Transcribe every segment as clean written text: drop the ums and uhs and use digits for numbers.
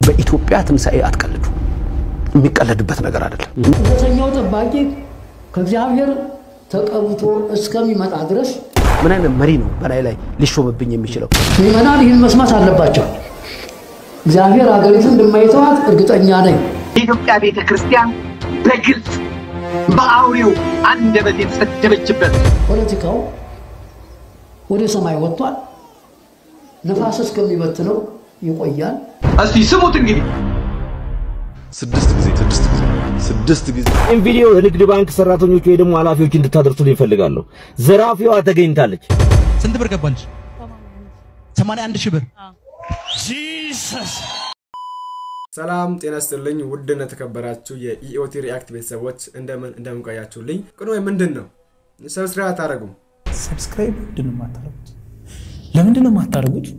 በኢትዮጵያ ትንሳኤ አትቀልዱ የሚቀለድበት ነገር አይደለም በተኛው ተባቂ ከእግዚአብሔር ተቀብቶ እስከሚመጣ ድረስ ምን አይነት መሪ ነው በላይ ላይ ሊሾምብኝ የሚችለው ይመናል ይሄን መስማት አለባቸው እግዚአብሔር አገሪቱን እንደማይተዋት እርግጠኛ ነኝ የኢትዮጵያ ቤተ ክርስቲያን በግልጽ በአውሬው አንደበት የተሰደበችበት ፖለቲካው ወደ ሰማይ ወጥቷል ነፋስ እስከሚበትነው ይቆያል እስቲ ስሙት እንግዲህ ስድስት ጊዜ ይሄን ቪዲዮ የንግድ ባንክ ሰራተኞች ወይ ደግሞ ኃላፊዎች እንድታደርሱልኝ ይፈልጋለሁ ዘራፊዋ ተገኝታለች ስንት ብር ገባልሽ 81 ሺህ ብር ጂሰስ ሰላም ጤና ይስጥልኝ ውድና ተከበራችሁ የኢኦቲ ሪአክት ቤተሰቦች እንደምን ቆያችሁልኝ ቅኑ ምንድነው ሰብስክራይብ አታረጉም ሰብስክራይብ ለምንድነው ማታረጉት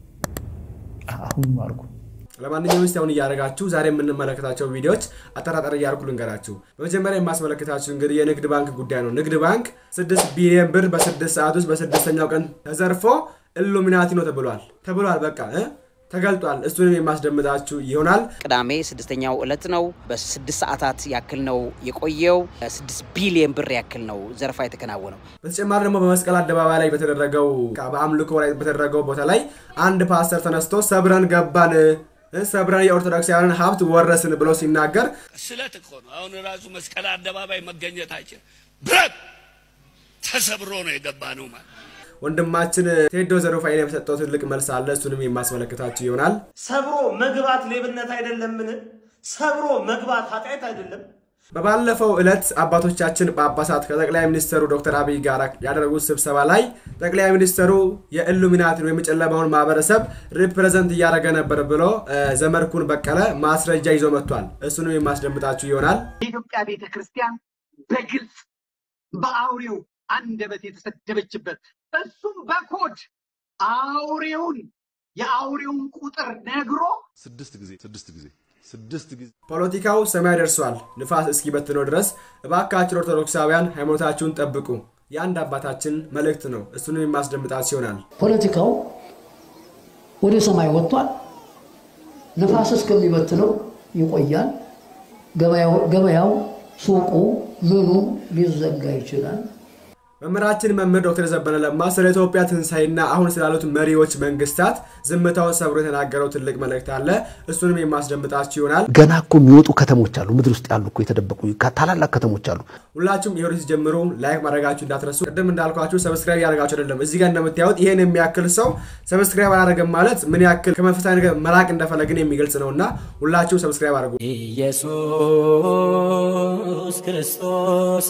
አሁን ማርጉ ለማንኛውም እስቲ አሁን ያረጋችሁ ዛሬ የምንመለከታቸው ቪዲዮዎች አጠራጣሪ ያርኩ ልንገራችሁ በመጀመሪያ የማስመለከታችሁ እንግዲህ የንግድ ባንክ ጉዳይ ነው ንግድ ባንክ 6 ቢሊዮን ብር በ6 ሰዓት ውስጥ በ6ኛው ቀን ተዘርፎ ኢሉሚናቲ ነው ተብሏል በቃ ተገልጧል እሱንም የማስደምጣችሁ ይሆናል ቅዳሜ 6ኛው ዕለት ነው በ6 ሰዓታት ያክል ነው የቆየው 6 ቢሊዮን ብር ያክል ነው ዘርፋ የተከናወነው በተጨማሪ ደግሞ በመስቀል አደባባይ ላይ በተደረገው በአምልኮ ላይ በተደረገው ቦታ ላይ አንድ ፓስተር ተነስቶ ሰብረን ገባን ሰብረን የኦርቶዶክሳውያን ሀብት ወረስን ብሎ ሲናገር ስለት እኮ ነው አሁን ራሱ መስቀል አደባባይ መገኘታችን ብረት ተሰብሮ ነው የገባነው ማለት ወንድማችን ቴዶ ዘሩፋይን የሰጠው ትልቅ መልስ አለ እሱንም የማስመለከታችሁ ይሆናል ሰብሮ መግባት ሌብነት አይደለምን ሰብሮ መግባት ኃጢአት አይደለም በባለፈው ዕለት አባቶቻችን ጳጳሳት ከጠቅላይ ሚኒስትሩ ዶክተር አብይ ጋር ያደረጉት ስብሰባ ላይ ጠቅላይ ሚኒስትሩ የኢሉሚናቲ ነው የመጨለማውን ማህበረሰብ ሪፕሬዘንት ያደረገ ነበር ብሎ ዘመርኩን በቀለ ማስረጃ ይዞ መጥቷል እሱንም የማስደምጣችሁ ይሆናል የኢትዮጵያ ቤተ ክርስቲያን በግልጽ በአውሬው አንደበት የተሰደበችበት እሱም በኮድ አውሬውን የአውሬውን ቁጥር ነግሮ 6 ጊዜ ፖለቲካው ሰማይ ደርሷል ንፋስ እስኪ በትኖ ድረስ እባካችሁ ኦርቶዶክሳውያን ሃይማኖታችሁን ጠብቁ ያንድ አባታችን መልእክት ነው እሱንም የማስደምጣችሁ ይሆናል ፖለቲካው ወደ ሰማይ ወጥቷል ንፋስ እስከሚበትነው ይቆያል ገበያው ሱቁ ምኑ ሊዘጋ ይችላል መምራችን መምህር ዶክተር ዘበነ ለማ ስለ ኢትዮጵያ ትንሳኤና አሁን ስላሉት መሪዎች መንግስታት ዝምታውን ሰብሮ የተናገረው ትልቅ መልእክት አለ እሱንም የማስደምጣችሁ ይሆናል ገና እኮ የሚወጡ ከተሞች አሉ ምድር ውስጥ ያሉ እኮ የተደበቁ ታላላቅ ከተሞች አሉ ሁላችሁም ይሄን ጀምሩ ላይክ ማድረጋችሁ እንዳትረሱ ቀደም እንዳልኳችሁ ሰብስክራይብ ያደርጋችሁ አይደለም እዚህ ጋር እንደምታዩት ይሄን የሚያክል ሰው ሰብስክራይብ አላደረገም ማለት ምን ያክል ከመንፈሳዊ ነገር መራቅ እንደፈለግን የሚገልጽ ነውና ሁላችሁም ሰብስክራይብ አድርጉ ኢየሱስ ክርስቶስ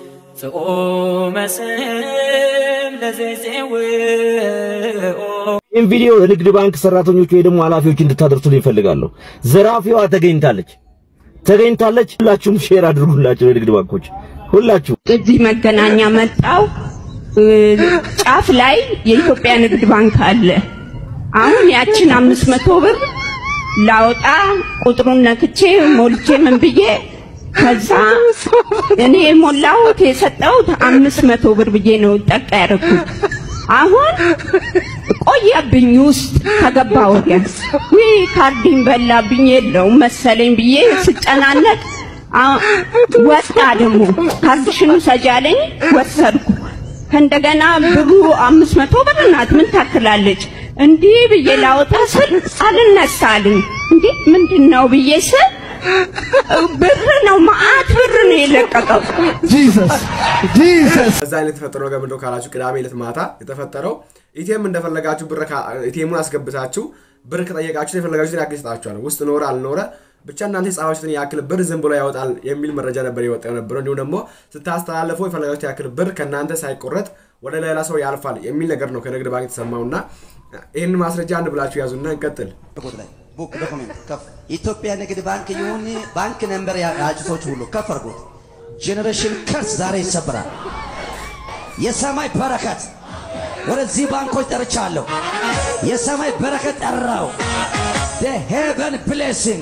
ይሄን ቪዲዮ የንግድ ባንክ ሰራተኞች ወይ ደግሞ ኃላፊዎች እንድታደርሱልኝ ይፈልጋለሁ ዘራፊዋ ተገኝታለች ሁላችሁም ሼር አድርጉላችሁ የንግድ ባንኮች ሁላችሁ እዚህ መገናኛ መጣው ጫፍ ላይ የኢትዮጵያ ንግድ ባንክ አለ አሁን ያችን 500 ብር ላውጣ ቁጥሩን ነክቼ ሞልቼ ምን ብዬ ከዛ እኔ ሞላውት የሰጠውት 500 ብር ብዬ ነው ጠቃ ያረኩት አሁን ቆየብኝ ውስጥ ተገባው ወይ ካርዲን በላብኝ የለው መሰለኝ ብዬ ስጨናነቅ ወጣ ደግሞ ካርድሽኑ ሰጃለኝ ወሰድኩ እንደገና ብሩ 500 ብር ናት ምን ታክላለች እንዴ ብዬ ላውጣ ስል አልነሳልኝ እንዴ ምንድነው ብዬ ስል ብር ነው ማአት ብር ነው የለቀቀው ጂሰስ እዛ ላይ ተፈጠረው ገምዶ ካላችሁ ቅዳሜ ዕለት ማታ የተፈጠረው ኢቲኤም እንደፈለጋችሁ ብር ኢቲኤሙን አስገብታችሁ ብር ከጠየቃችሁ የፈለጋችሁትን ያክል ይሰጣችኋል ውስጥ ኖር አልኖረ ብቻ እናንተ ጻፋችሁትን ያክል ብር ዝም ብሎ ያወጣል የሚል መረጃ ነበር የወጣው ነበር እንዴው ደግሞ ስታስተላልፉ የፈለጋችሁት ያክል ብር ከናንተ ሳይቆረጥ ወደ ሌላ ሰው ያልፋል የሚል ነገር ነው ከንግድ ባንክ ተሰማውና ይሄን ማስረጃ አንድ ብላችሁ ያዙና እንቀጥል ቡክ ዶክመንት ከፍ ኢትዮጵያ ንግድ ባንክ ይሁን ባንክ ነምበር ያጭቶች ሁሉ ከፍ አድርጉት ጄነሬሽን ከርስ ዛሬ ይሰበራል የሰማይ በረከት ወደዚህ ባንኮች ጠርቻለሁ የሰማይ በረከት ጠራው the heaven blessing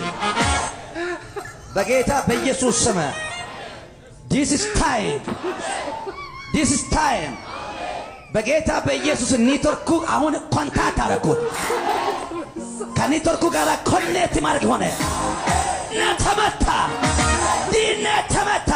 በጌታ በኢየሱስ ስም this is time በጌታ በኢየሱስ ኔትወርኩ አሁን ኮንታክት አደረኩት ከኔትወርኩ ጋር ኮኔክት ማድረግ ሆነ ተመታ ተመታ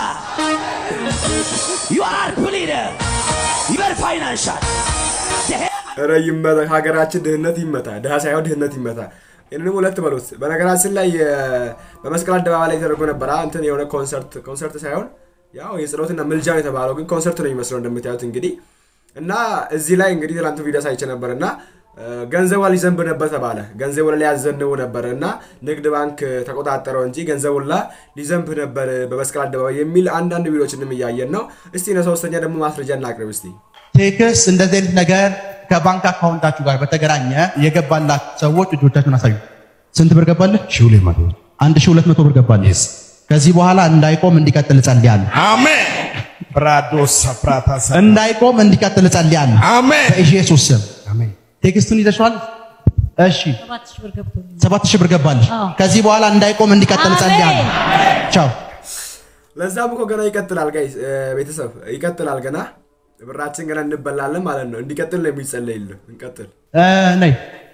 you are bleeder your financial ይመታ ሀገራችን ድህነት ይመታ ድሃ ሳይሆን ድህነት ይመታ እንንም ሁለት በሉት በነገራችን ላይ በመስቀል አደባባይ ላይ ተደርጎ ነበር እንትን የሆነ ኮንሰርት ሳይሆን ያው የጸሎትና ምልጃ የተባለው ግን ኮንሰርት ነው የሚመስለው እንደምታዩት እንግዲህ እና እዚህ ላይ እንግዲህ ትላንት ቪዲዮ ሳይቼ ነበርና ገንዘቡ ሊዘንብ ነበር ተባለ ገንዘቡ ላይ ያዘነው ነበርና ንግድ ባንክ ተቆጣጣረው እንጂ ገንዘቡ ላይ ሊዘንብ ነበር በመስቀል አደባባይ የሚል አንዳንድ ቪዲዮዎችንም ያያየን ነው እስቲ ለሶስተኛ ደግሞ ማስረጃ እናቅርብ እስቲ ቴክስ እንደዚህ ነገር ከባንክ አካውንታችሁ ጋር በተገናኘ የገባላችሁ ሰዎች እጆቻችሁን አሳዩ ስንት ብር ገባልህ 1200 ብር ገባልህ ከዚህ በኋላ እንዳይቆም እንዲቀጥል ጸልያለሁ አሜን ብራዶስ ሰፕራታስ እንዳይቆም እንዲቀጥል ጸልያለሁ አሜን በኢየሱስ ስም አሜን ቴክስቱን ይዘሻል እሺ 7000 ብር ገባልህ ከዚህ በኋላ እንዳይቆም እንዲቀጥል ጸልያለሁ ቻው ለዛም እኮ ገና ይቀጥላል ጋይስ ቤተሰብ ይቀጥላል ገና ብራችን ገና እንበላለን ማለት ነው እንዲቀጥል ነው የሚጸልይልህ እንቀጥል ነይ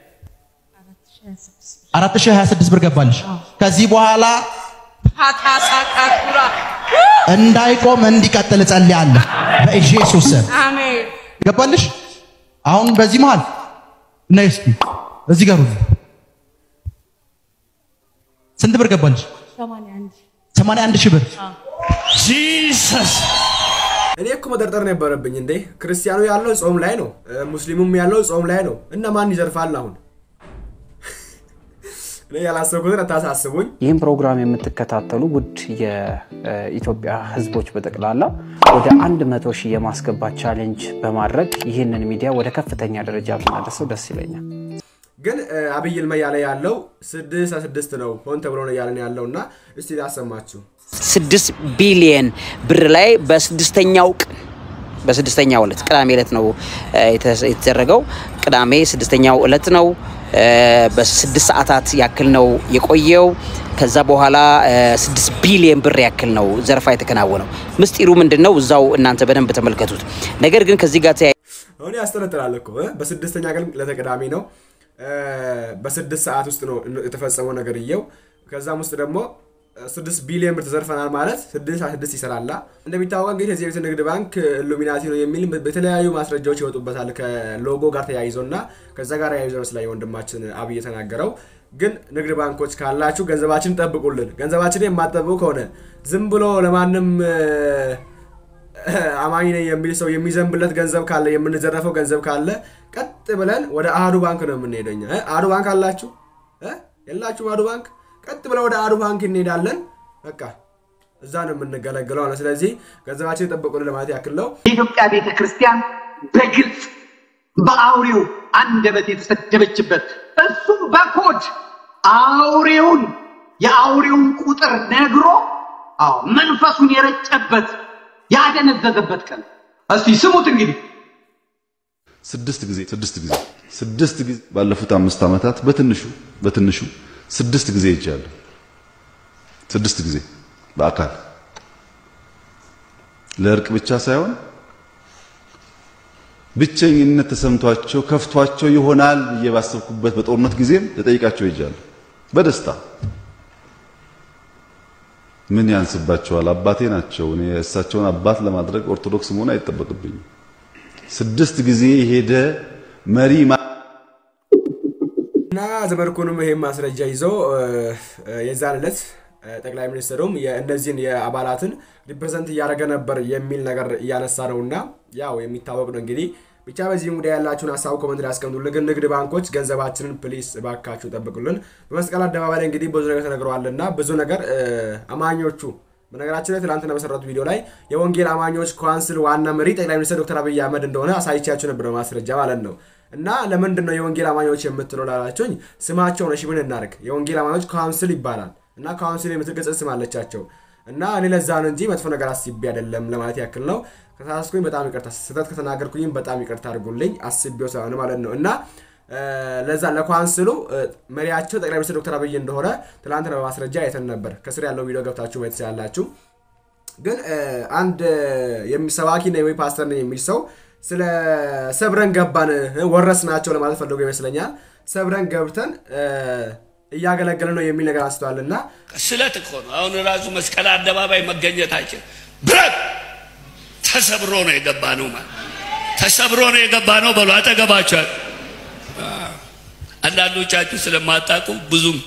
4026 ብር ገባልሽ ከዚህ በኋላ ታታሳካቱራ እንዳይቆም እንዲቀጥል ጸልያለሁ በኢየሱስ ስም አሜን ገባልሽ አሁን በዚህ መሃል ነይ እስኪ እዚህ ጋር ሁሉ ስንት ብር ገባልሽ 81 ብር ጂሰስ እኔ እኮ መደርደር ነበረብኝ እንዴ ክርስቲያኑ ያለው ጾም ላይ ነው ሙስሊሙም ያለው ጾም ላይ ነው እና ማን ይዘርፋል አሁን እኔ ያላሰብኩት አታሳስቡኝ ይህን ፕሮግራም የምትከታተሉ ውድ የኢትዮጵያ ህዝቦች በጠቅላላ ወደ 100,000 የማስገባት ቻሌንጅ በማድረግ ይህንን ሚዲያ ወደ ከፍተኛ ደረጃ ብናደርሰው ደስ ይለኛል ግን አብይ ይልማ ያለ ያለው 6 ነው ሆን ተብሎ ነው ያለን ያለውና እስቲ ያሰማችሁ 6 ቢሊየን ብር ላይ በስድስተኛው ዕለት ቅዳሜ ዕለት ነው የተደረገው ቅዳሜ ስድስተኛው ዕለት ነው በ6 ሰዓታት ያክል ነው የቆየው ከዛ በኋላ 6 ቢሊየን ብር ያክል ነው ዘርፋ የተከናወነው ምስጢሩ ምንድነው እዛው እናንተ በደንብ ተመልከቱት ነገር ግን ከዚህ ጋር አሁን ያስተነጥራል እኮ በ6ኛ ቀን ለተቀዳሚ ነው በ6 ሰዓት ውስጥ ነው የተፈጸመው ነገር ይየው ከዛም ውስጥ ደግሞ 6 ቢሊዮን ብር ተዘርፈናል ማለት 6 ይሰራላ እንደሚታወቀው እንግዲህ እዚህ ቤት ንግድ ባንክ ኢሉሚናቲ ነው የሚል በተለያዩ ማስረጃዎች ይወጡበታል ከሎጎ ጋር ተያይዞና ከዛ ጋር ያይዘው ስለ ወንድማችን አብይ ተናገረው ግን ንግድ ባንኮች ካላችሁ ገንዘባችንን ጠብቁልን ገንዘባችንን የማትጠብቁ ከሆነ ዝም ብሎ ለማንም አማኝ ነኝ የሚል ሰው የሚዘንብለት ገንዘብ ካለ የምንዘረፈው ገንዘብ ካለ ቀጥ ብለን ወደ አሃዱ ባንክ ነው የምንሄደኛ አሃዱ ባንክ አላችሁ የላችሁ አሃዱ ባንክ ቀጥ ብለን ወደ አሃዱ ባንክ እንሄዳለን በቃ እዛ ነው የምንገለገለው ስለዚህ ገንዘባችንን ጠብቁልን ለማለት ያክል ነው የኢትዮጵያ ቤተክርስቲያን በግልጽ በአውሬው አንደበት የተሰደበችበት እሱም በኮድ የአውሬውን ቁጥር ነግሮ መንፈሱን የረጨበት ያደነዘዘበት ቀን እስቲ ስሙት እንግዲህ 6 ጊዜ ባለፉት 5 ዓመታት በትንሹ 6 ጊዜ ይቻላል 6 ጊዜ በአካል ለርቅ ብቻ ሳይሆን ብቸኝነት ተሰምቷቸው ከፍቷቸው ይሆናል በየባሰብኩበት በጦርነት ጊዜም ለጠይቃቸው ይጃል በደስታ ምን ያንስባቸዋል አባቴ ናቸው እኔ እሳቸውን አባት ለማድረግ ኦርቶዶክስ መሆን አይተበቅብኝ 6 ጊዜ ሄደ መሪ እና ዘመርኩንም ይሄ ማስረጃ ይዞ የዛለት ጠቅላይ ሚኒስትሩም የእነዚህን የአባላትን ሪፕሬዘንት ያደረገ ነበር የሚል ነገር ያነሳ ነውና ያው የሚታወቅ ነው እንግዲህ ብቻ በዚህ ሙዳ ያላችሁን ሐሳብ ኮሜንት ላይ አስቀምጡልን ንግድ ባንኮች ገንዘባችንን ፕሊስ ባካችሁ ጠብቁልን በመስቀል አደባባይ እንግዲህ ብዙ ነገር ተነግሯልና ብዙ ነገር አማኞቹ በነገራችን ላይ ትላንትና በሰራሁት ቪዲዮ ላይ የወንጌል አማኞች ካውንስል ዋና መሪ ጠቅላይ ሚኒስትር ዶክተር አብይ አህመድ እንደሆነ አሳይቻችሁ ነበር ማስረጃ ማለት ነው እና ለምንድን ነው የወንጌል አማኞች የምትለው ላላችሁኝ ስማቸው ነው ምን እናርግ የወንጌል አማኞች ካውንስል ይባላል እና ካውንስል የምትገጽ ስም አለቻቸው እና እኔ ለዛ ነው እንጂ መጥፎ ነገር አስቤ አይደለም ለማለት ያክል ነው ከተሳሳትኩኝ በጣም ይቅርታ ስህተት ከተናገርኩኝ በጣም ይቅርታ አድርጉልኝ አስቤው ሳይሆን ማለት ነው እና ለዛ ለካውንስሉ መሪያቸው ጠቅላይ ሚኒስትር ዶክተር አብይ እንደሆነ ትላንትና በማስረጃ አይተን ነበር ከስር ያለው ቪዲዮ ገብታችሁ ማየት ትችላላችሁ ግን አንድ የሚሰባኪ ነው ወይ ፓስተር ነው የሚል ሰው ስለ ሰብረን ገባን ወረስናቸው ለማለት ፈልጎ ይመስለኛል ሰብረን ገብተን እያገለገለ ነው የሚል ነገር አስተዋልና ስለት እኮ ነው አሁን ራሱ መስቀል አደባባይ መገኘታችን ብረት ተሰብሮ ነው የገባነው ማለት ተሰብሮ ነው የገባነው በሉ አጠገባችሁ አንዳንዶቻችሁ ስለማታውቁ ብዙም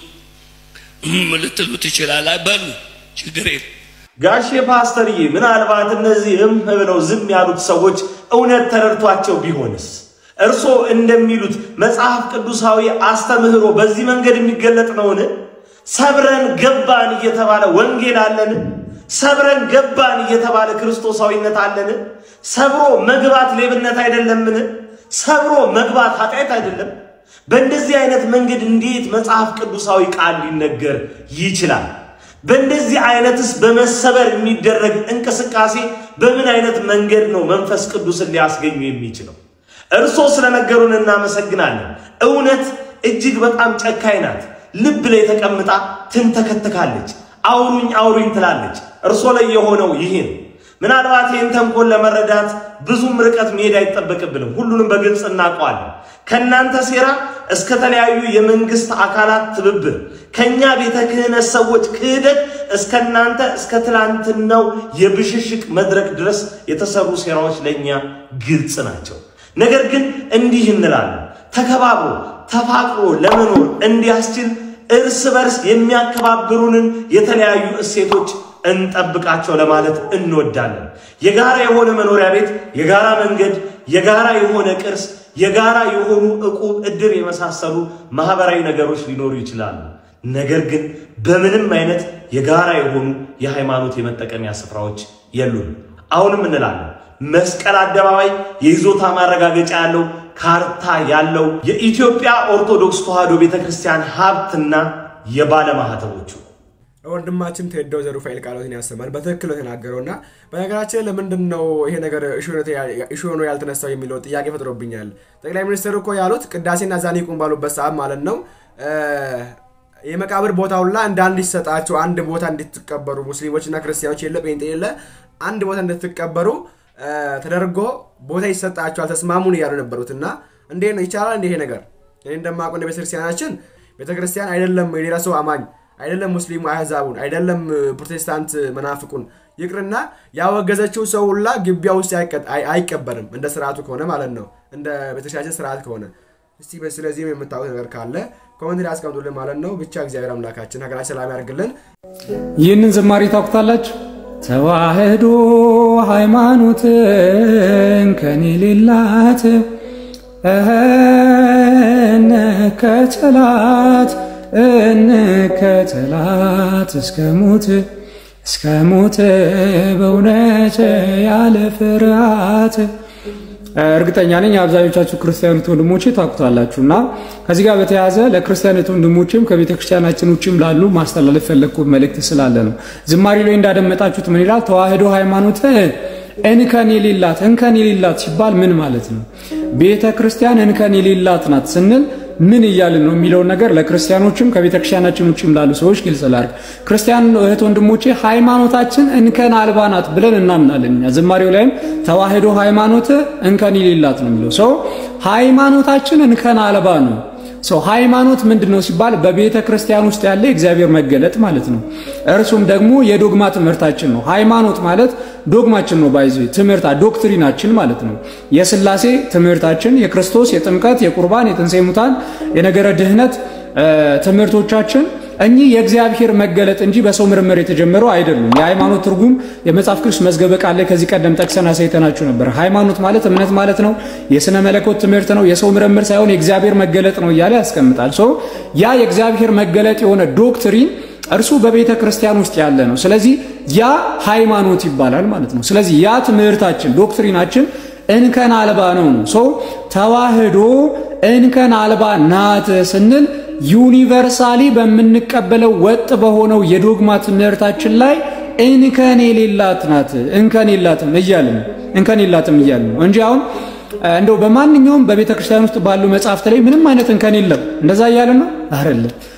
ልትሉት ይችላል በሉ ችግር የለም ጋሼ ፓስተርዬ ምናልባት እነዚህም ብለው ዝም ያሉት ሰዎች እውነት ተረድቷቸው ቢሆንስ እርሶ እንደሚሉት መጽሐፍ ቅዱሳዊ አስተምህሮ በዚህ መንገድ የሚገለጥ ነውን ሰብረን ገባን እየተባለ ወንጌል አለን ሰብረን ገባን እየተባለ ክርስቶሳዊነት አለን ሰብሮ መግባት ሌብነት አይደለምን ሰብሮ መግባት ኃጢአት አይደለም በእንደዚህ አይነት መንገድ እንዴት መጽሐፍ ቅዱሳዊ ቃል ሊነገር ይችላል በእንደዚህ አይነትስ በመሰበር የሚደረግ እንቅስቃሴ በምን አይነት መንገድ ነው መንፈስ ቅዱስን ሊያስገኙ የሚችለው እርሶ ስለነገሩን እናመሰግናለን እውነት እጅግ በጣም ጨካኝ ናት ልብ ላይ ተቀምጣ ትንተከተካለች አውሩኝ ትላለች እርሶ ላይ የሆነው ይሄ ነው ምናልባት ይህን ተንኮል ለመረዳት ብዙም ርቀት መሄድ አይጠበቅብንም ሁሉንም በግልጽ እናውቀዋለን ከናንተ ሴራ እስከ ተለያዩ የመንግስት አካላት ትብብር ከኛ ቤተ ክህነት ሰዎች ክህደት እስከናንተ እስከ ትላንትናው የብሽሽቅ መድረክ ድረስ የተሰሩ ሴራዎች ለኛ ግልጽ ናቸው ነገር ግን እንዲህ እንላለን ተከባብሮ ተፋቅሮ ለመኖር እንዲያስችል እርስ በርስ የሚያከባብሩንን የተለያዩ እሴቶች እንጠብቃቸው ለማለት እንወዳለን የጋራ የሆነ መኖሪያ ቤት የጋራ መንገድ የጋራ የሆነ ቅርስ የጋራ የሆኑ ዕቁብ እድር የመሳሰሉ ማህበራዊ ነገሮች ሊኖሩ ይችላሉ ነገር ግን በምንም አይነት የጋራ የሆኑ የሃይማኖት የመጠቀሚያ ስፍራዎች የሉም አሁንም እንላለን መስቀል አደባባይ የይዞታ ማረጋገጫ ያለው ካርታ ያለው የኢትዮጵያ ኦርቶዶክስ ተዋሕዶ ቤተክርስቲያን ሀብትና የባለ ማህተቦቹ ወንድማችን ተደው ዘሩፋኤል ቃሎትን ያሰማል በትክክል ተናገረውና በነገራችን ለምንድነው ይሄ ነገር እሹ ነው ያልተነሳው የሚለው ጥያቄ ፈጥሮብኛል ጠቅላይ ሚኒስትሩ እኮ ያሉት ቅዳሴና ዛኒቁን ባሉበት ሰዓት ማለት ነው የመቃብር ቦታውላ አንድ ይሰጣቸው አንድ ቦታ እንድትቀበሩ ሙስሊሞችና ክርስቲያኖች የለ ጴንጤ የለ አንድ ቦታ እንድትቀበሩ ተደርጎ ቦታ ይሰጣቸዋል ተስማሙን ያሉ ነበሩትና እንዴ ነው ይቻላል እንዴ ይሄ ነገር እኔ እንደማቆን ቤተክርስቲያናችን ቤተክርስቲያን አይደለም የሌላ ሰው አማኝ አይደለም ሙስሊሙ አህዛቡን አይደለም ፕሮቴስታንት መናፍቁን ይቅርና ያወገዘችው ሰውላ ግቢያ ውስጥ አይቀበርም እንደ ስርዓቱ ከሆነ ማለት ነው እንደ ቤተክርስቲያን ስርዓት ከሆነ እስቲ በስለዚህ የምታውቁት ነገር ካለ ኮሜንት ላይ አስቀምጡልን ማለት ነው ብቻ እግዚአብሔር አምላካችን ሀገራችን ሰላም ያርግልን ይህንን ዝማሬ ታውቁታላችሁ ተዋህዶ ሃይማኖትን ከኔ ሌላት እንከተላት እስከ ሞት በእውነት ያለ ፍርሃት እርግጠኛ ነኝ አብዛኞቻችሁ ክርስቲያኖች ወንድሞቼ ታውቁታላችሁና ከዚህ ጋር በተያያዘ ለክርስቲያኖች ወንድሞቼም ከቤተክርስቲያናችን ውጭም ላሉ ማስተላለፍ ፈለኩት መልእክት ስላለ ነው ዝማሬ ላይ እንዳደመጣችሁት ምን ይላል ተዋህዶ ሃይማኖት እንከን የሌላት ሲባል ምን ማለት ነው ቤተክርስቲያን እንከን የሌላት ናት ስንል ምን ይያልን ነው የሚለው ነገር ለክርስቲያኖችም ከቤተክርስቲያናችን ውጭም ላሉ ሰዎች ግልጽ ላድርግ ክርስቲያን እህት ወንድሞቼ ሃይማኖታችን እንከን አልባ ናት ብለን እናምናለን ዝማሬው ላይም ተዋህዶ ሃይማኖት እንከን የሌላት ነው የሚለው ሰው ሃይማኖታችን እንከን አልባ ነው ሰው ሃይማኖት ምንድነው ሲባል በቤተክርስቲያን ውስጥ ያለ እግዚአብሔር መገለጥ ማለት ነው እርሱም ደግሞ የዶግማ ትምህርታችን ነው ሃይማኖት ማለት ዶግማችን ነው ባይዘ ትምህርታ ዶክትሪናችን ማለት ነው የሥላሴ ትምህርታችን የክርስቶስ የጥምቀት የቁርባን የትንሣኤ ሙታን የነገረ ድህነት ትምህርቶቻችን እኚህ የእግዚአብሔር መገለጥ እንጂ በሰው ምርምር የተጀመረው አይደሉም የሃይማኖት ትርጉም የመጽሐፍ ቅዱስ መዝገበ ቃል ላይ ከዚህ ቀደም ጠቅሰን አሳይተናችሁ ነበር ሃይማኖት ማለት እምነት ማለት ነው የሥነ መለኮት ትምህርት ነው የሰው ምርምር ሳይሆን የእግዚአብሔር መገለጥ ነው እያለ ያስቀምጣል ሶ ያ የእግዚአብሔር መገለጥ የሆነ ዶክትሪን እርሱ በቤተ ክርስቲያን ውስጥ ያለ ነው ስለዚህ ያ ሃይማኖት ይባላል ማለት ነው ስለዚህ ያ ትምህርታችን ዶክትሪናችን እንከን አልባ ነው ሶ ተዋህዶ እንከን አልባ ናት ስንል ዩኒቨርሳሊ በመንቀበለው ወጥ በሆነው የዶግማ ትምህርታችን ላይ እንከን የሌላት ናት እንከን የላትም እያልን ነው እንጂ አሁን እንደው በማንኛውም በቤተ ክርስቲያን ውስጥ ባሉ መጻሕፍት ላይ ምንም አይነት እንከን የለም እንደዛ እያልን ነው አይደለም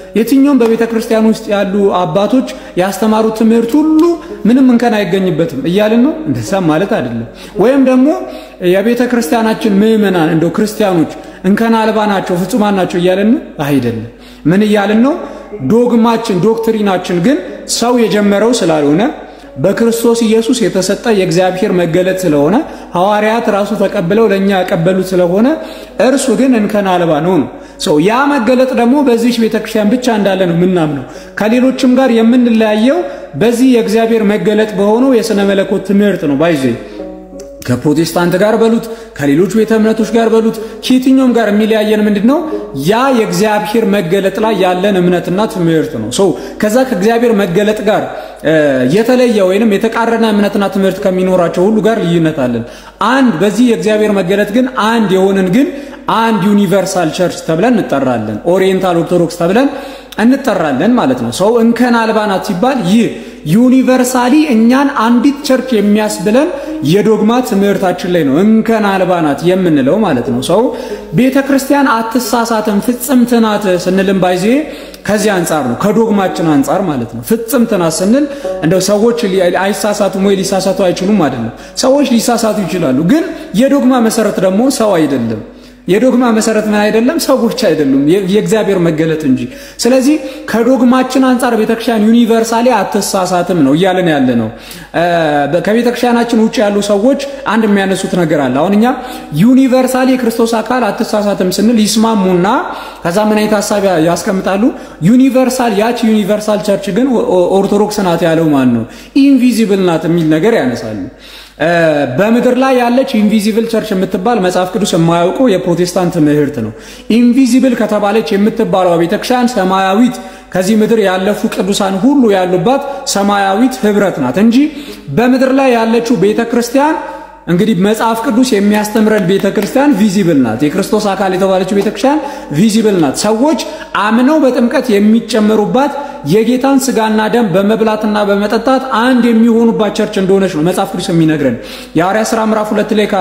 የትኛውም በቤተ ክርስቲያን ውስጥ ያሉ አባቶች ያስተማሩት ትምህርት ሁሉ ምንም እንከን አይገኝበትም እያልን ነው? እንደዛ ማለት አይደለም። ወይም ደግሞ የቤተ ክርስቲያናችን ምዕመናን እንደው ክርስቲያኖች እንከን አልባ ናቸው ፍጹማን ናቸው እያልን ነው? አይደለም። ምን እያልን ነው? ዶግማችን ዶክትሪናችን ግን ሰው የጀመረው ስላልሆነ በክርስቶስ ኢየሱስ የተሰጠ የእግዚአብሔር መገለጥ ስለሆነ ሐዋርያት ራሱ ተቀብለው ለኛ ያቀበሉት ስለሆነ እርሱ ግን እንከን አልባ ነው። ያ መገለጥ ደግሞ በዚህ ቤተክርስቲያን ብቻ እንዳለ ነው ምናምነው። ከሌሎችም ጋር የምንለያየው በዚህ የእግዚአብሔር መገለጥ በሆነው የሥነ መለኮት ትምህርት ነው። ባይዘ ከፕሮቴስታንት ጋር በሉት ከሌሎች ቤተ እምነቶች ጋር በሉት ከየትኛውም ጋር የሚለያየን ምንድነው? ያ የእግዚአብሔር መገለጥ ላይ ያለን እምነትና ትምህርት ነው። ከዛ ከእግዚአብሔር መገለጥ ጋር የተለየ ወይንም የተቃረነ እምነትና ትምህርት ከሚኖራቸው ሁሉ ጋር ልዩነት አለን። አንድ በዚህ የእግዚአብሔር መገለጥ ግን አንድ የሆነን ግን አንድ ዩኒቨርሳል ቸርች ተብለን እንጠራለን። ኦሪየንታል ኦርቶዶክስ ተብለን እንጠራለን ማለት ነው። እንከን አልባ ናት ሲባል ይህ ዩኒቨርሳሊ እኛን አንዲት ቸርች የሚያስብለን የዶግማ ትምህርታችን ላይ ነው እንከን አልባ ናት የምንለው ማለት ነው። ቤተክርስቲያን አትሳሳትም ፍጽምት ናት ስንልም ባይዜ ከዚህ አንፃር ነው ከዶግማችን አንፃር ማለት ነው። ፍጽምት ናት ስንል እንደው ሰዎች አይሳሳቱም ወይ ሊሳሳቱ አይችሉም አይደለም። ሰዎች ሊሳሳቱ ይችላሉ፣ ግን የዶግማ መሰረት ደግሞ ሰው አይደለም። የዶግማ መሰረት ምን አይደለም? ሰዎች አይደሉም፣ የእግዚአብሔር መገለጥ እንጂ። ስለዚህ ከዶግማችን አንፃር ቤተክርስቲያን ዩኒቨርሳሊ አትሳሳትም ነው እያለን ያለ ነው። ከቤተክርስቲያናችን ውጭ ያሉ ሰዎች አንድ የሚያነሱት ነገር አለ። አሁን እኛ ዩኒቨርሳሊ የክርስቶስ አካል አትሳሳትም ስንል ይስማሙና ከዛ ምን አይነት ሐሳብ ያስቀምጣሉ? ዩኒቨርሳል ያቺ ዩኒቨርሳል ቸርች ግን ኦርቶዶክስ ናት ያለው ማን ነው? ኢንቪዚብል ናት የሚል ነገር ያነሳሉ። በምድር ላይ ያለች ኢንቪዚብል ቸርች የምትባል መጽሐፍ ቅዱስ የማያውቀው የፕሮቴስታንት ትምህርት ነው። ኢንቪዚብል ከተባለች የምትባለው ቤተክርስቲያን ሰማያዊት ከዚህ ምድር ያለፉ ቅዱሳን ሁሉ ያሉባት ሰማያዊት ህብረት ናት እንጂ በምድር ላይ ያለችው ቤተክርስቲያን እንግዲህ መጽሐፍ ቅዱስ የሚያስተምረን ቤተክርስቲያን ቪዚብል ናት። የክርስቶስ አካል የተባለችው ቤተክርስቲያን ቪዚብል ናት። ሰዎች አምነው በጥምቀት የሚጨመሩባት የጌታን ስጋና ደም በመብላትና በመጠጣት አንድ የሚሆኑባት ቸርች እንደሆነች ነው መጽሐፍ ቅዱስ የሚነግረን። የሐዋርያት ሥራ ምዕራፍ 2 ላይ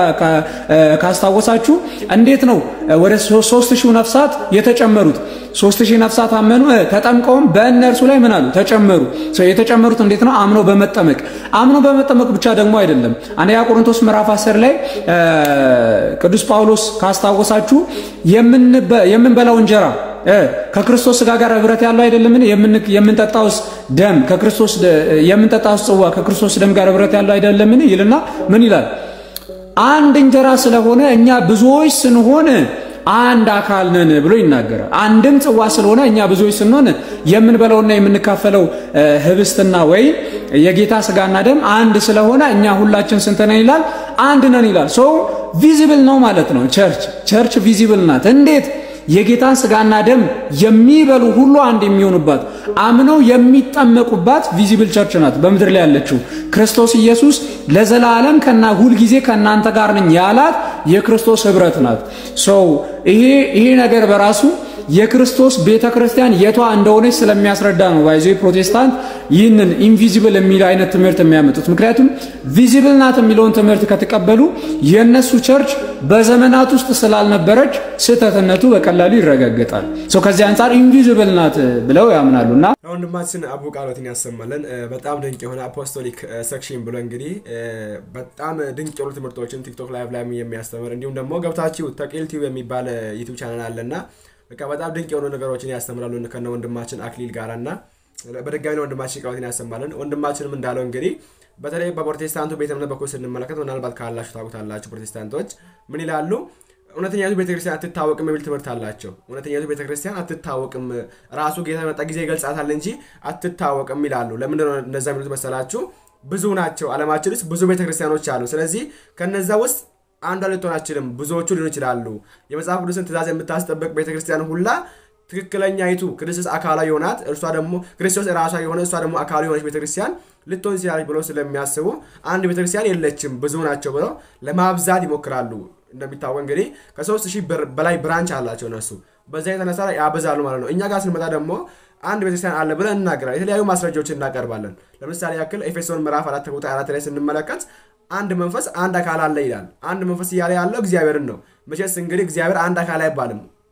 ካስታወሳችሁ እንዴት ነው ወደ 3000 ነፍሳት የተጨመሩት? 3000 ነፍሳት አመኑ፣ ተጠምቀውም በእነርሱ ላይ ምን አሉ? ተጨመሩ። የተጨመሩት እንዴት ነው? አምነው በመጠመቅ። አምነው በመጠመቅ ብቻ ደግሞ አይደለም። አንደኛ ቆሮንቶስ ምዕራፍ 10 ላይ ቅዱስ ጳውሎስ ካስታወሳችሁ የምንበላው እንጀራ ከክርስቶስ ስጋ ጋር ህብረት ያለው አይደለምን? የምንጠጣውስ ደም ከክርስቶስ የምንጠጣውስ ጽዋ ከክርስቶስ ደም ጋር ህብረት ያለው አይደለምን? ይልና ምን ይላል? አንድ እንጀራ ስለሆነ እኛ ብዙዎች ስንሆን አንድ አካል ነን ብሎ ይናገራል። አንድም ጽዋ ስለሆነ እኛ ብዙዎች ስንሆን የምንበላውና የምንካፈለው ህብስትና ወይ የጌታ ስጋና ደም አንድ ስለሆነ እኛ ሁላችን ስንት ነን ይላል? አንድ ነን ይላል። ቪዚብል ነው ማለት ነው። ቸርች ቪዚብል ናት። እንዴት? የጌታን ስጋና ደም የሚበሉ ሁሉ አንድ የሚሆኑባት አምነው የሚጠመቁባት ቪዚብል ቸርች ናት በምድር ላይ ያለችው። ክርስቶስ ኢየሱስ ለዘላለም ሁል ጊዜ ከናንተ ጋር ነኝ ያላት የክርስቶስ ህብረት ናት። ይሄ ነገር በራሱ የክርስቶስ ቤተክርስቲያን የቷ እንደሆነች ስለሚያስረዳ ነው ባይዘ ፕሮቴስታንት ይህንን ኢንቪዚብል የሚል አይነት ትምህርት የሚያመጡት። ምክንያቱም ቪዚብል ናት የሚለውን ትምህርት ከተቀበሉ የነሱ ቸርች በዘመናት ውስጥ ስላልነበረች ስህተትነቱ በቀላሉ ይረጋገጣል። ከዚህ አንፃር ኢንቪዚብል ናት ብለው ያምናሉና ወንድማችን አቡ ቃሎትን ያሰማለን። በጣም ድንቅ የሆነ አፖስቶሊክ ሴክሽን ብሎ እንግዲህ በጣም ድንቅ የሆኑ ትምህርቶችን ቲክቶክ ላይቭ ላይ የሚያስተምር እንዲሁም ደግሞ ገብታችሁ ተቂል ቲዩብ የሚባል ዩቲዩብ ቻናል አለና በቃ በጣም ድንቅ የሆኑ ነገሮችን ያስተምራሉ ከነ ወንድማችን አክሊል ጋራና በድጋሚ ወንድማችን ቃሎትን ያሰማለን። ወንድማችንም እንዳለው እንግዲህ በተለይ በፕሮቴስታንቱ ቤተ እምነት በኩል ስንመለከት ምናልባት ካላችሁ ታውቁታላችሁ ፕሮቴስታንቶች ምን ይላሉ? እውነተኛቱ ቤተክርስቲያን አትታወቅም የሚል ትምህርት አላቸው። እውነተኛቱ ቤተክርስቲያን አትታወቅም ራሱ ጌታ መጣ ጊዜ ይገልጻታል እንጂ አትታወቅም ይላሉ። ለምን ነው እንደዛ የሚሉት መሰላችሁ? ብዙ ናቸው ዓለማችን ውስጥ ብዙ ቤተክርስቲያኖች አሉ። ስለዚህ ከነዛ ውስጥ አንዷ ልትሆን አትችልም፣ ብዙዎቹ ሊሆኑ ይችላሉ። የመጽሐፍ ቅዱስን ትእዛዝ የምታስጠብቅ ቤተክርስቲያን ሁላ ትክክለኛይቱ ክርስቶስ አካላዊ የሆናት እርሷ ደግሞ ክርስቶስ ራሷ የሆነ እሷ ደግሞ አካላዊ የሆነች ቤተክርስቲያን ልትሆን ይችላል ብለው ስለሚያስቡ አንድ ቤተክርስቲያን የለችም ብዙ ናቸው ብለው ለማብዛት ይሞክራሉ። እንደሚታወቅ እንግዲህ ከ3000 በላይ ብራንች አላቸው እነሱ በዛ የተነሳ ያበዛሉ ማለት ነው። እኛ ጋር ስንመጣ ደግሞ አንድ ቤተክርስቲያን አለ ብለን እናገራለን። የተለያዩ ማስረጃዎችን እናቀርባለን። ለምሳሌ ያክል ኤፌሶን ምዕራፍ 4 ቁጥር 4 ላይ ስንመለከት አንድ መንፈስ አንድ አካል አለ ይላል። አንድ መንፈስ እያለ ያለው እግዚአብሔርን ነው። መቼስ እንግዲህ እግዚአብሔር አንድ አካል አይባልም።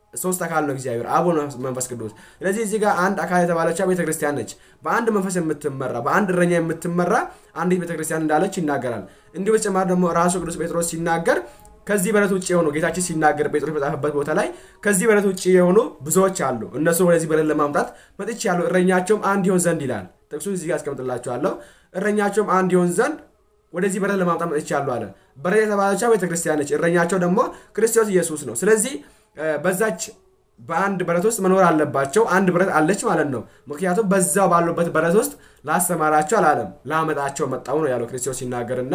ሶስት አካል ነው እግዚአብሔር አብ ወልድ መንፈስ ቅዱስ። ስለዚህ እዚህ ጋር አንድ አካል የተባለች ቤተክርስቲያን ነች። በአንድ መንፈስ የምትመራ በአንድ እረኛ የምትመራ አንዲት ቤተክርስቲያን እንዳለች ይናገራል። እንዲሁ በተጨማሪ ደግሞ ራሱ ቅዱስ ጴጥሮስ ሲናገር ከዚህ በረት ውጪ የሆኑ ጌታችን ሲናገር ጴጥሮስ በጻፈበት ቦታ ላይ ከዚህ በረት ውጪ የሆኑ ብዙዎች አሉ፣ እነሱ ወደዚህ በረት ለማምጣት መጥቻለሁ፣ እረኛቸውም አንድ ይሆን ዘንድ ይላል። ጥቅሱን እዚህ ጋር አስቀምጥላችኋለሁ። እረኛቸውም አንድ ይሆን ዘንድ ወደዚህ በረት ለማምጣት መጥቻለሁ አለ። በረት የተባለች ቤተክርስቲያን ነች። እረኛቸው ደግሞ ክርስቶስ ኢየሱስ ነው። ስለዚህ በዛች በአንድ በረት ውስጥ መኖር አለባቸው። አንድ በረት አለች ማለት ነው። ምክንያቱም በዛው ባሉበት በረት ውስጥ ላስተማራቸው አላለም፣ ላመጣቸው መጣው ነው ያለው ክርስቶስ ሲናገርና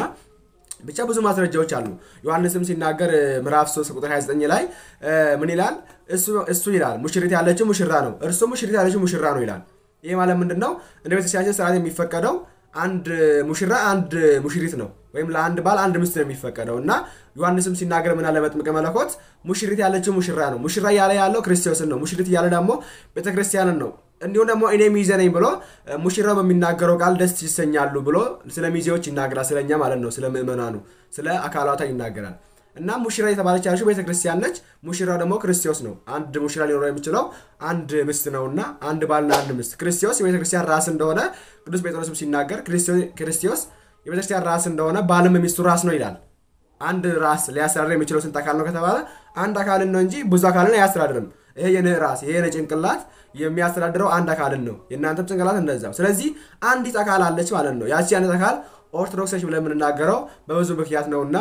ብቻ ብዙ ማስረጃዎች አሉ። ዮሐንስም ሲናገር ምዕራፍ 3 ቁጥር 29 ላይ ምን ይላል? እሱ ይላል ሙሽሪት ያለችው ሙሽራ ነው፣ እርሱ ሙሽሪት ያለችው ሙሽራ ነው ይላል። ይሄ ማለት ምንድነው? እንደ ቤተክርስቲያን ስርዓት የሚፈቀደው አንድ ሙሽራ አንድ ሙሽሪት ነው፣ ወይም ለአንድ ባል አንድ ሚስት ነው የሚፈቀደው እና ዮሐንስም ሲናገር ምን አለ መጥምቀ መለኮት ሙሽሪት ያለችው ሙሽራ ነው። ሙሽራ ያለ ክርስቶስን ነው፣ ሙሽሪት ያለ ደግሞ ቤተክርስቲያንን ነው። እንዲሁም ደግሞ እኔ ሚዜ ነኝ ብሎ ሙሽራው በሚናገረው ቃል ደስ ይሰኛሉ ብሎ ስለ ሚዜዎች ይናገራል፣ ስለኛ ማለት ነው፣ ስለ ምእመናኑ ስለ አካላቷ ይናገራል። እና ሙሽራ የተባለች ያለችው ቤተክርስቲያን ነች። ሙሽራው ደግሞ ክርስቶስ ነው። አንድ ሙሽራ ሊኖረው የሚችለው አንድ ሚስት ነውና አንድ ባልና አንድ ሚስት። ክርስቶስ የቤተክርስቲያን ራስ እንደሆነ ቅዱስ ጴጥሮስም ሲናገር ክርስቶስ የቤተክርስቲያን ራስ እንደሆነ ባልም ሚስቱ ራስ ነው ይላል። አንድ ራስ ሊያስተዳድር የሚችለው ስንት አካል ነው ከተባለ አንድ አካልን ነው እንጂ ብዙ አካልን አያስተዳድርም። ይሄ የኔ ራስ ይሄ የኔ ጭንቅላት የሚያስተዳድረው አንድ አካልን ነው፣ የእናንተም ጭንቅላት እንደዛው። ስለዚህ አንዲት አካል አለች ማለት ነው። ያቺ አንዲት አካል ኦርቶዶክሶች ብለን የምንናገረው በብዙ ምክንያት ነውና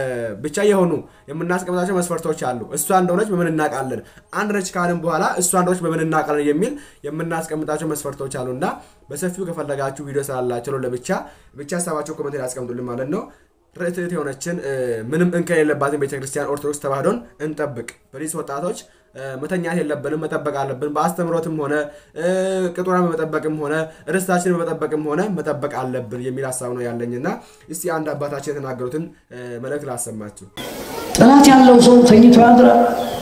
ብቻ የሆኑ የምናስቀምጣቸው መስፈርቶች አሉ። እሷ እንደሆነች በምን እናውቃለን? አንድ ነች ካልን በኋላ እሷ እንደሆነች በምን እናውቃለን የሚል የምናስቀምጣቸው መስፈርቶች አሉና በሰፊው ከፈለጋችሁ ቪዲዮ ስላላችሁ ለብቻ ሀሳባችሁ ኮሜንት ላይ አስቀምጡልን ማለት ነው። ርትዕት የሆነችን ምንም እንከን የሌለባትን ቤተክርስቲያን ኦርቶዶክስ ተዋህዶን እንጠብቅ። በሊስ ወጣቶች መተኛት የለብንም፣ መጠበቅ አለብን። በአስተምሮትም ሆነ ቅጡራን በመጠበቅም ሆነ ርስታችንን በመጠበቅም ሆነ መጠበቅ አለብን የሚል ሐሳብ ነው ያለኝና እስቲ አንድ አባታችን የተናገሩትን መልእክት ላሰማችሁ። ጠላት ያለው ሰው ተኝቶ ያድራል።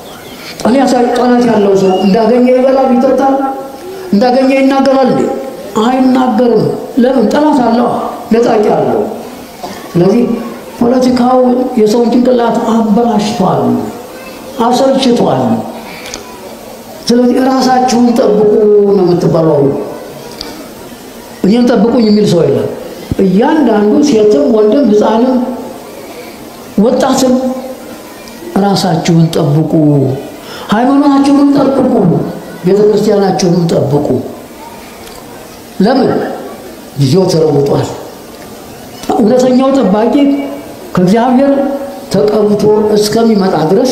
ጠላት ያለው ሰው እንዳገኘ ይበላል ይጠጣል፣ እንዳገኘ ይናገራል። አይናገርም። ለምን? ጠላት አለው፣ ነጣቂ አለው። ስለዚህ ፖለቲካው የሰውን ጭንቅላት አበላሽቷል፣ አሰልችቷል። ስለዚህ ራሳችሁን ጠብቁ ነው የምትባለው። እኛን ጠብቁኝ የሚል ሰው የለም። እያንዳንዱ ሴትም ወንድም ሕፃንም ወጣትም ራሳችሁን ጠብቁ፣ ሃይማኖታችሁን ጠብቁ፣ ቤተክርስቲያናችሁን ጠብቁ። ለምን? ጊዜው ተለውጧል። እውነተኛው ጠባቂ ከእግዚአብሔር ተቀብቶ እስከሚመጣ ድረስ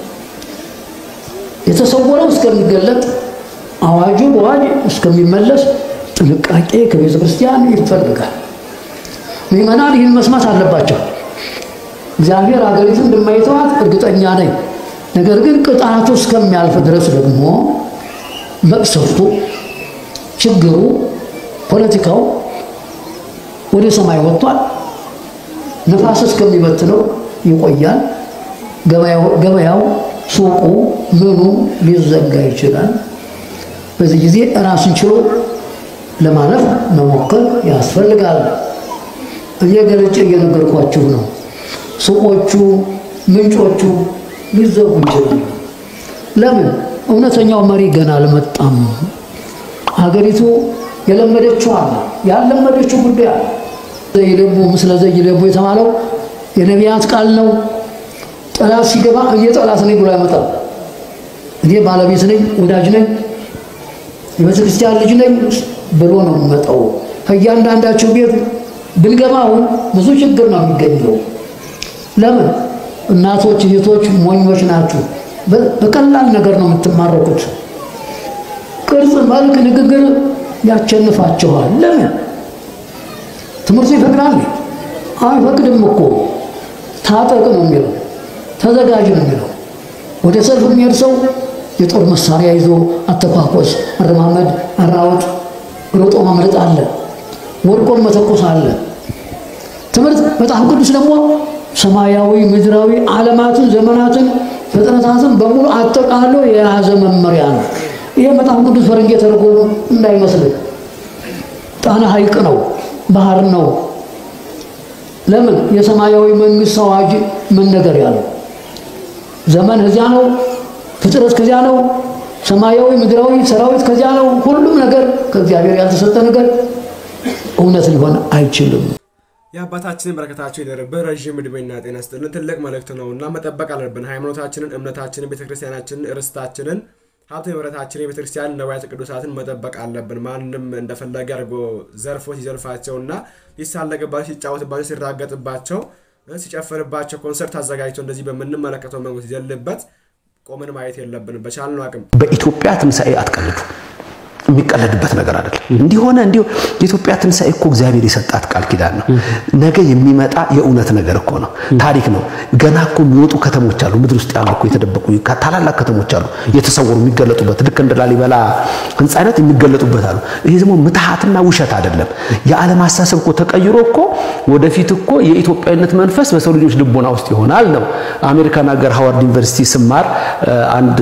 የተሰወረው እስከሚገለጥ አዋጁ በአዋጅ እስከሚመለስ ጥንቃቄ ከቤተ ክርስቲያን ይፈልጋል። ምእመናን ይህን መስማት አለባቸው። እግዚአብሔር አገሪቱን እንደማይተዋት እርግጠኛ ነኝ። ነገር ግን ቅጣቱ እስከሚያልፍ ድረስ ደግሞ መቅሰፍቱ፣ ችግሩ፣ ፖለቲካው ወደ ሰማይ ወጥቷል። ነፋስ እስከሚበትነው ይቆያል። ገበያው፣ ሱቁ፣ ምኑ ሊዘጋ ይችላል። በዚህ ጊዜ ራስን ችሎ ለማለፍ መሞከር ያስፈልጋል። እየገለጨ እየነገርኳችሁ ነው። ሱቆቹ፣ ምንጮቹ ሊዘጉ ይችላሉ። ለምን? እውነተኛው መሪ ገና አልመጣም። ሀገሪቱ የለመደችው አለ፣ ያለመደችው ጉዳይ አለ። ዘይለቡ ምስለ ዘይለቡ የተባለው የነቢያት ቃል ነው። ጠላት ሲገባ እኔ ጠላት ነኝ ብሎ አይመጣም። እኔ ባለቤት ነኝ፣ ወዳጅ ነኝ፣ የቤተክርስቲያን ልጅ ነኝ ብሎ ነው የሚመጣው። ከእያንዳንዳቸው ቤት ብንገባው ብዙ ችግር ነው የሚገኘው። ለምን? እናቶች እህቶች ሞኞች ናችሁ። በቀላል ነገር ነው የምትማረኩት። ቅርጽ፣ መልክ፣ ንግግር ያቸንፋቸዋል። ለምን? ትምህርቱ ይፈቅዳል? አይፈቅድም እኮ። ታጠቅ ነው የሚለው፣ ተዘጋጅ ነው የሚለው። ወደ ሰልፍ የሚሄድ ሰው የጦር መሳሪያ ይዞ አተኳኮስ፣ አረማመድ፣ አራወጥ፣ ሮጦ ማምለጥ አለ፣ ወድቆ መተኮስ አለ። ትምህርት መጽሐፍ ቅዱስ ደግሞ ሰማያዊ ምድራዊ ዓለማትን ዘመናትን ፍጥረታትን በሙሉ አጠቃሎ የያዘ መመሪያ ነው። ይሄ መጽሐፍ ቅዱስ ፈረንጅ ተርጎም እንዳይመስል ጣና ሐይቅ ነው፣ ባህር ነው። ለምን? የሰማያዊ መንግስት አዋጅ መነገር ያለው ዘመን እዚያ ነው፣ ፍጥረት ከዚያ ነው። ሰማያዊ ምድራዊ ሰራዊት ከዚያ ነው። ሁሉም ነገር ከእግዚአብሔር ያልተሰጠ ነገር እውነት ሊሆን አይችልም። የአባታችንን በረከታቸው ይደርብን ረጅም ዕድሜና ጤና ይስጥልን። ትልቅ መልእክት ነውና መጠበቅ አለብን። ሃይማኖታችንን፣ እምነታችንን፣ ቤተክርስቲያናችንን፣ ርስታችንን፣ ሀብተ ንብረታችንን፣ የቤተክርስቲያን ነዋያተ ቅዱሳትን መጠበቅ አለብን። ማንም እንደፈለገ አድርጎ ዘርፎ ሲዘልፋቸውና ሲሳለቅባቸው፣ ሲጫወትባቸው፣ ሲራገጥባቸው፣ ሲጨፍርባቸው ኮንሰርት አዘጋጅቶ እንደዚህ በምንመለከተው መንገድ ሲዘልበት ቆመን ማየት የለብንም። በቻልነው አቅም በኢትዮጵያ ትንሳኤ አትቀልዱ። የሚቀለድበት ነገር አይደለም። እንዲሆነ የኢትዮጵያ ትንሳኤ እኮ እግዚአብሔር የሰጣት ቃል ኪዳን ነው። ነገ የሚመጣ የእውነት ነገር እኮ ነው። ታሪክ ነው። ገና እኮ የሚወጡ ከተሞች አሉ። ምድር ውስጥ ያሉ እኮ የተደበቁ ታላላቅ ከተሞች አሉ። የተሰወሩ የሚገለጡበት ልክ እንደ ላሊበላ ህንጻ አይነት የሚገለጡበት አሉ። ይሄ ደግሞ ምትሃትና ውሸት አይደለም። የዓለም አስተሳሰብ እኮ ተቀይሮ እኮ ወደፊት እኮ የኢትዮጵያዊነት መንፈስ በሰው ልጆች ልቦና ውስጥ ይሆናል ነው። አሜሪካን ሀገር ሃዋርድ ዩኒቨርሲቲ ስማር አንድ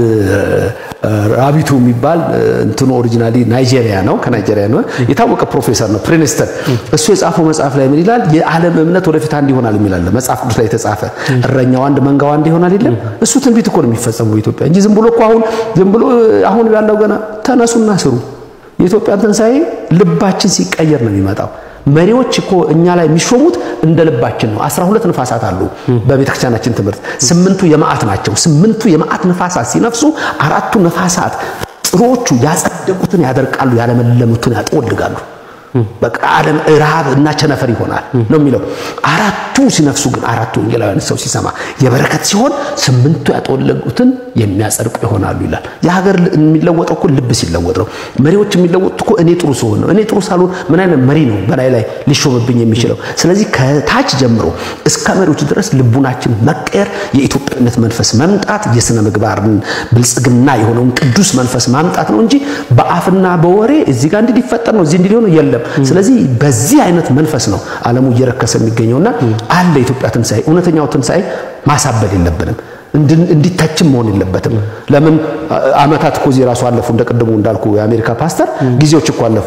ራቢቱ የሚባል እንትኑ ኦሪጂናሊ ናይጄሪያ ነው። ከናይጄሪያ ነው። የታወቀ ፕሮፌሰር ነው። ፕሪንስተን እሱ የጻፈው መጽሐፍ ላይ ምን ይላል? የዓለም እምነት ወደፊት አንድ ይሆናል ይላል። መጽሐፍ ቅዱስ ላይ የተጻፈ እረኛው አንድ መንጋው አንድ ይሆናል አይደለም? እሱ ትንቢት እኮ ነው የሚፈጸመው በኢትዮጵያ እንጂ ዝም ብሎ አሁን ያለው ገና ተነሱና ስሩ። የኢትዮጵያ ትንሳኤ ልባችን ሲቀየር ነው የሚመጣው። መሪዎች እኮ እኛ ላይ የሚሾሙት እንደ ልባችን ነው። 12 ንፋሳት አሉ በቤተክርስቲያናችን ትምህርት። 8ቱ የመዓት ናቸው። 8ቱ የመዓት ንፋሳት ሲነፍሱ 4ቱ ንፋሳት ጥሮቹ ያጸደቁትን ያደርቃሉ፣ ያለመለሙትን ያጠወልጋሉ። በቃ ዓለም ረሃብ እና ቸነፈር ይሆናል ነው የሚለው። 4ቱ ሲነፍሱ ግን 4ቱ ወንጌላውያን ሰው ሲሰማ የበረከት ሲሆን 8ቱ ያጠወለጉትን የሚያጸድቁ ይሆናሉ ይላል። የሀገር የሚለወጠው እኮ ልብ ሲለወጥ ነው። መሪዎች የሚለወጡት እኮ እኔ ጥሩ ሰው ነው፣ እኔ ጥሩ ሳልሆን ምን አይነት መሪ ነው በላይ ላይ ሊሾምብኝ የሚችለው? ስለዚህ ከታች ጀምሮ እስከ መሪዎች ድረስ ልቡናችን መቀየር፣ የኢትዮጵያዊነት መንፈስ መምጣት፣ የሥነ ምግባርን ብልጽግና የሆነውን ቅዱስ መንፈስ ማምጣት ነው እንጂ በአፍና በወሬ እዚህ ጋር እንዲፈጠር ነው እዚህ እንዲሆን የለም። ስለዚህ በዚህ አይነት መንፈስ ነው ዓለሙ እየረከሰ የሚገኘውና አለ ኢትዮጵያ ትንሳኤ። እውነተኛው ትንሳኤ ማሳበድ የለብንም። እንዲታችም መሆን የለበትም። ለምን አመታት እኮ እዚህ ራሱ አለፉ። እንደቀደሙ እንዳልኩ የአሜሪካ ፓስተር ጊዜዎች እኮ አለፉ።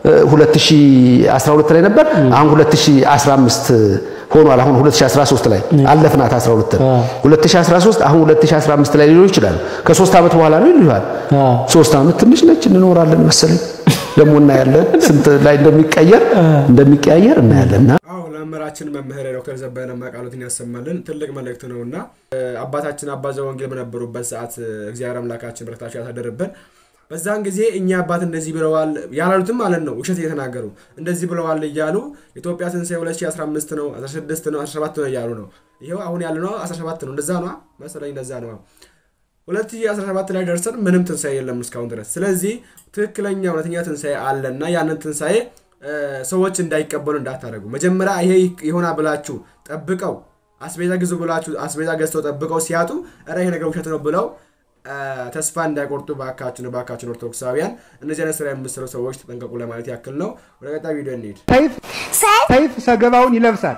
2012 ላይ ነበር፣ አሁን 2015 ሆኗል። አሁን 2013 ላይ አለፍናት 12 2013 አሁን 2015 ላይ ሊሆን ይችላል። ከ3 አመት በኋላ ነው ይላል። 3 አመት ትንሽ ነች፣ እንኖራለን መሰለኝ። ደግሞ እናያለን ስንት ላይ እንደሚቀያየር እናያለንና ለመምህራችን መምህር ዶክተር ዘበነ ማቃሉትን ያሰማልን ትልቅ መልእክት ነውና አባታችን አባ ዘወንጌል በነበሩበት ሰዓት እግዚአብሔር አምላካችን በረከታቸው ያሳደረብን። በዛን ጊዜ እኛ አባት እንደዚህ ብለዋል ያላሉትም ማለት ነው ውሸት እየተናገሩ እንደዚህ ብለዋል እያሉ ኢትዮጵያ ትንሳኤ 2015 ነው 16 ነው 17 ነው እያሉ ነው። ይሄው አሁን ያለነው 17 ነው። እንደዛ ነው መሰለኝ፣ እንደዛ ነው። 2017 ላይ ደርሰን ምንም ትንሳኤ የለም እስካሁን ድረስ። ስለዚህ ትክክለኛ እውነተኛ ትንሳኤ አለና ያንን ትንሳኤ ሰዎች እንዳይቀበሉ እንዳታረጉ። መጀመሪያ ይሄ ይሆና ብላችሁ ጠብቀው አስቤዛ ግዙ ብላችሁ አስቤዛ ገዝተው ጠብቀው ሲያጡ አረ ይሄ ነገር ውሸት ነው ብለው ተስፋ እንዳይቆርጡ ባካችን ኦርቶዶክሳውያን እነዚህ አይነት ስራ የሚሰሩ ሰዎች ተጠንቀቁ ለማለት ያክል ነው። ወደ ቀጣይ ቪዲዮ እንሂድ። ሰይፍ ሰገባውን ይለብሳል።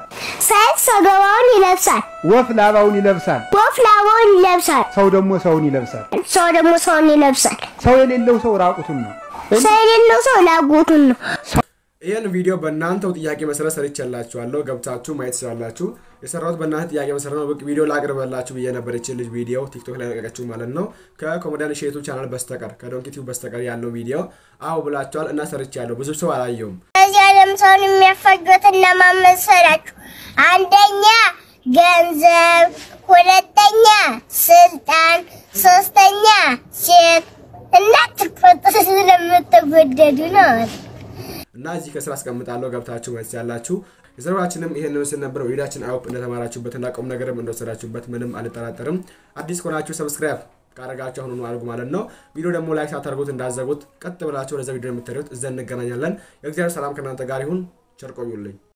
ወፍ ላባውን ይለብሳል። ሰው ደግሞ ሰውን ይለብሳል። ሰው የሌለው ሰው ራቁቱን ነው። ይሄን ቪዲዮ በእናንተው ጥያቄ መሰረት ሰርቻላችኋለሁ። ገብታችሁ ማየት ትችላላችሁ። የሰራሁት በእናንተ ጥያቄ መሰረት ነው። ቪዲዮ ላቅርበላችሁ ብዬ ነበር። እቺ ልጅ ቪዲዮ ቲክቶክ ላይ ለቀቀችው ማለት ነው። ከኮሜዲያን ሼቱ ቻናል በስተቀር ከዶንኪ ቲዩብ በስተቀር ያለው ቪዲዮ አው ብላችኋል እና ሰርቻለሁ። ብዙ ሰው አላየውም። እዚህ ዓለም ሰውን የሚያፈጁት እነማን መሰላችሁ? አንደኛ ገንዘብ፣ ሁለተኛ ስልጣን፣ ሶስተኛ ሴት እና ትቆጥ ስለምትወደዱ ነው። እና እዚህ ከስራ አስቀምጣለሁ ገብታችሁ ማየት ያላችሁ። የዘራችንም ይሄን ነው ነበር። ቪዲዮአችን አውፕ እንደተማራችሁበትና ቁም ነገርም እንደወሰዳችሁበት ምንም አልጠራጠርም። አዲስ ከሆናችሁ ሰብስክራይብ ካረጋችሁ አሁን ነው አድርጉ ማለት ነው። ቪዲዮ ደግሞ ላይክ ሳታደርጉት እንዳዘጉት ቀጥ ብላችሁ ወደ ቪዲዮ የምትሄዱት እዛ እንገናኛለን። የእግዚአብሔር ሰላም ከእናንተ ጋር ይሁን። ቸር ቆዩልኝ።